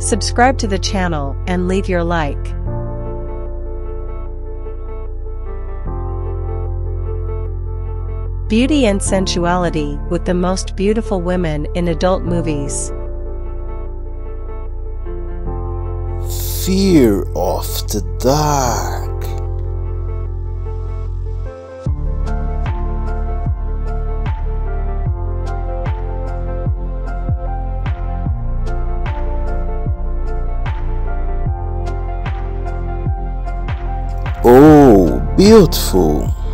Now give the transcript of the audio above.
Subscribe to the channel and leave your like. Beauty and sensuality with the most beautiful women in adult movies. Fear of the dark. Oh, beautiful.